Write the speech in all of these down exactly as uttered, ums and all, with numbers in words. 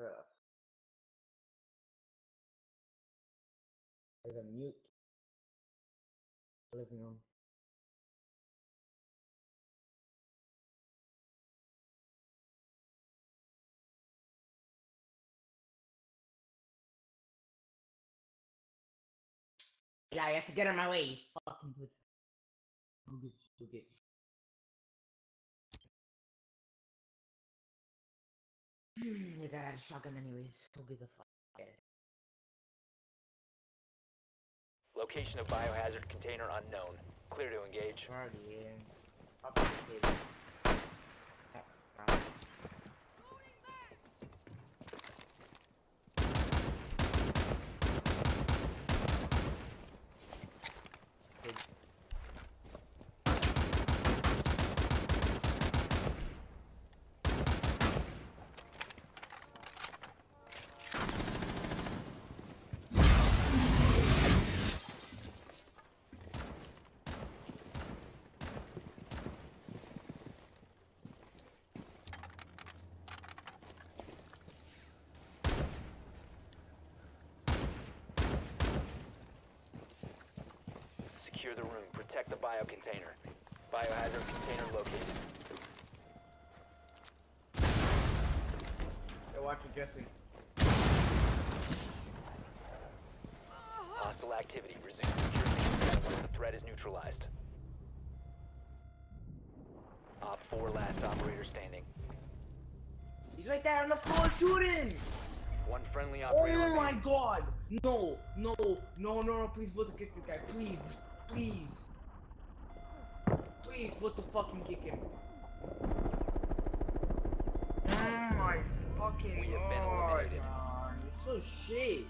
Ugh. There's a mute. Living room. Yeah, you have to get in my way, you fucking bitch. Go get, go get. You gotta have a shotgun anyways. Go get the fuck out. Location of biohazard container unknown. Clear to engage. Already in. Up the stairs. Yeah, right. Secure the room. Protect the bio container. Biohazard container located. Hey, watch it, Jesse. Hostile activity. Resume security container once the threat is neutralized. Op four last operator standing. He's right there on the floor shooting! One friendly operator Oh my remaining. god! No, no, no, no, no, please put the kick this guy, please, please. Please put the fucking kick him. Oh my fucking We have been god, eliminated. man. You're so shit.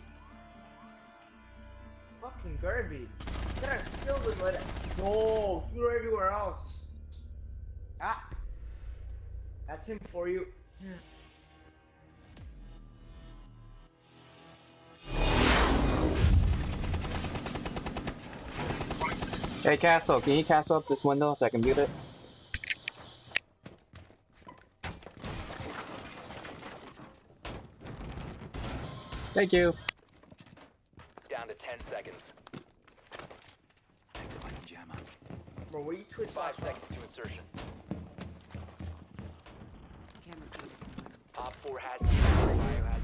Fucking garbage. Could have still been let it. No, shoot everywhere else. Ah. That's him for you. Hey Castle, can you castle up this window so I can mute it? Thank you. Down to ten seconds. Bro, what are you twitch Five last seconds to insertion. Camera feed. Op four has biohazard.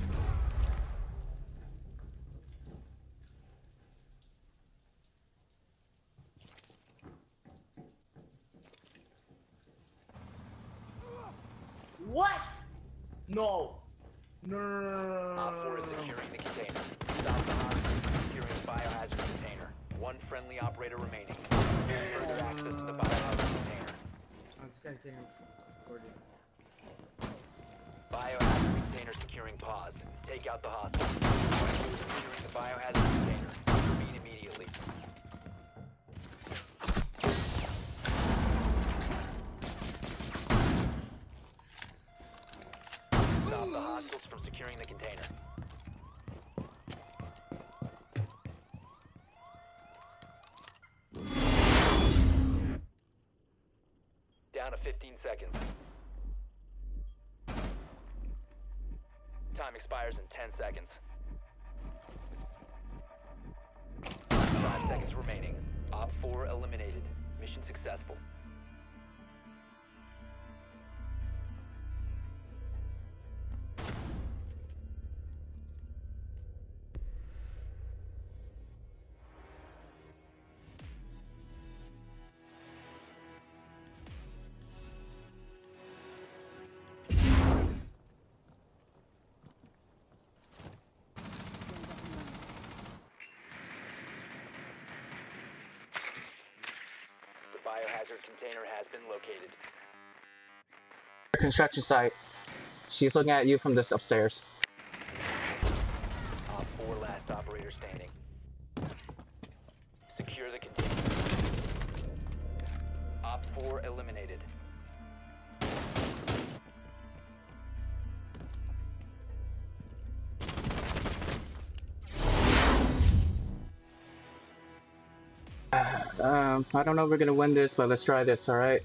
What? No. No, no, no, no, no, Op no, four is no, no. securing the container. Stop the hostage. Securing the biohazard container. One friendly operator remaining. Further access to the biohazard container. I'm just gonna say recording. Biohazard container securing pause. Take out the hostage. Securing the biohazard container. Intervene immediately. Stop the hostiles from securing the container. Down to fifteen seconds. Time expires in ten seconds. Five seconds remaining. Op four eliminated. Mission successful. The biohazard container has been located. Construction site. She's looking at you from this upstairs. Op four last operator standing. Secure the container. Op four eliminated. Um, I don't know if we're gonna win this, but let's try this, alright?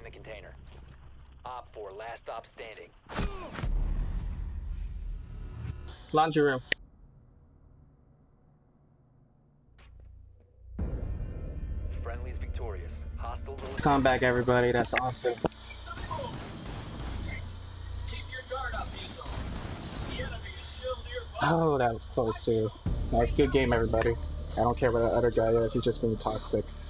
securing the container. Op four, last stop standing. Laundry room. Friendly's victorious. Hostiles eliminated. Come back, everybody. That's awesome. Oh, that was close too. Nice, good game, everybody. I don't care what the other guy is. He's just being toxic.